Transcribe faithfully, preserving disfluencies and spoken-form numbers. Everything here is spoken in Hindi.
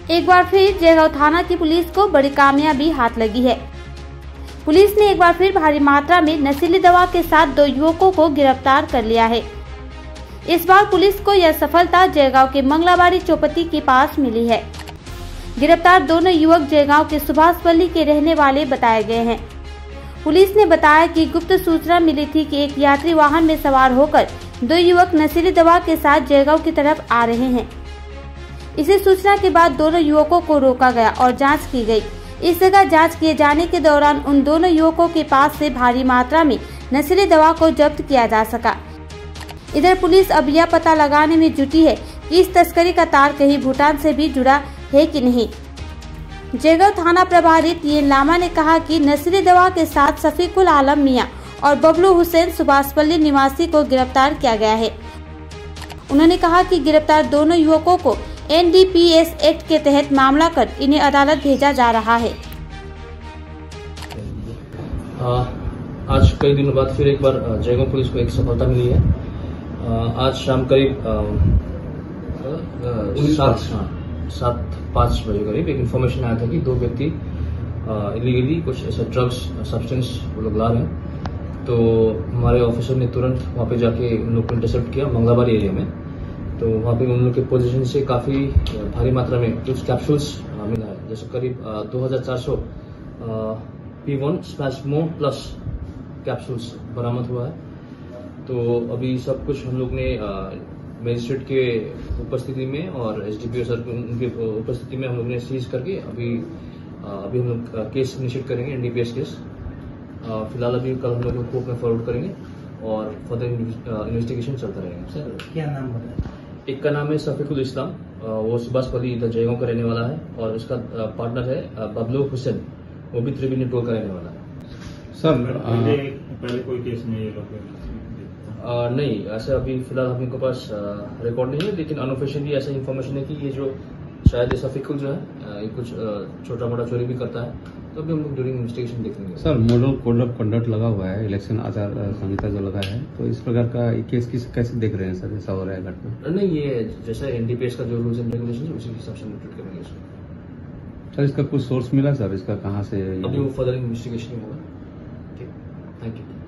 एक बार फिर जयगांव थाना की पुलिस को बड़ी कामयाबी हाथ लगी है। पुलिस ने एक बार फिर भारी मात्रा में नशीली दवा के साथ दो युवकों को गिरफ्तार कर लिया है। इस बार पुलिस को यह सफलता जयगांव के मंगलाबाड़ी चौपती के पास मिली है। गिरफ्तार दोनों युवक जयगांव के सुभाषपल्ली के रहने वाले बताए गए हैं। पुलिस ने बताया कि गुप्त सूचना मिली थी कि एक यात्री वाहन में सवार होकर दो युवक नशीली दवा के साथ जयगांव की तरफ आ रहे हैं। इसी सूचना के बाद दोनों युवकों को रोका गया और जांच की गई। इस जगह जांच किए जाने के दौरान उन दोनों युवकों के पास से भारी मात्रा में नशीली दवा को जब्त किया जा सका। इधर पुलिस अब यह पता लगाने में जुटी है कि इस तस्करी का तार कहीं भूटान से भी जुड़ा है कि नहीं। जयगांव थाना प्रभारी टीएन लामा ने कहा कि नशीली दवा के साथ शफीकुल आलम मियां और बबलू हुसैन सुभाषपल्ली निवासी को गिरफ्तार किया गया है। उन्होंने कहा कि गिरफ्तार दोनों युवकों को N D P S act के तहत मामला कर इन्हें अदालत भेजा जा रहा है। आ, आज कई दिनों बाद फिर एक बार जयगांव पुलिस को एक सफलता मिली है। आ, आज शाम करीब सात सात पाँच बजे करीब एक इन्फॉर्मेशन आया था कि दो व्यक्ति इलीगली कुछ ऐसा ड्रग्स सब्सटेंस वो लोग ला रहे हैं। तो हमारे ऑफिसर ने तुरंत वहाँ पे जाके उन लोग को इंटरसेप्ट किया मंगलाबाड़ी एरिया में। तो वहाँ पे उन लोग के पोजीशन से काफी भारी मात्रा में कुछ कैप्सूल्स मिला है, जैसे करीब दो हजार चार सौ P one spasmo plus capsules बरामद हुआ है। तो अभी सब कुछ हम लोग ने मजिस्ट्रेट के उपस्थिति में और एसडीपीओ सर उनके उपस्थिति में हम लोग ने सीज करके अभी अभी हम लोग केस इनिशिएट करेंगे, एनडीपीएस केस। फिलहाल अभी कल हम लोग कोर्ट में फॉरवर्ड करेंगे और फर्दर इन्वेस्टिगेशन चलता रहेगा। सर क्या नाम बताया? एक का नाम है शफीकुल इस्लाम, वो सुभाषपल्ली इधर जयगांव का रहने वाला है, और उसका पार्टनर है बबलू हुसैन, वो भी त्रिवेणी टोल का रहने वाला है। सर पहले पहले कोई केस में ये लोग आ, नहीं, ऐसा अभी फिलहाल हम इनके पास रिकॉर्ड नहीं है, लेकिन अनऑफिशियली ऐसा इन्फॉर्मेशन है कि ये जो शायद शफीकुल जो है ये कुछ छोटा मोटा चोरी भी करता है। तो अभी हम लोग ड्यूरिंग इन्वेस्टिगेशन देखेंगे। Sir model code of conduct लगा हुआ है, इलेक्शन आचार संहिता जो लगा है, तो इस प्रकार का केस किस कैसे देख रहे हैं सर, ऐसा हो रहा है घटना? नहीं, ये जैसा एनडीपीएस का जो रूल्स एंड रेगुलेशन है उसी के हिसाब से ट्रीट करेंगे इसको। सर इसका कुछ सोर्स मिला सर, इसका कहाँ से? अभी वो फर्दर इन्वेस्टिगेशन होगा। ठीक, थैंक यू।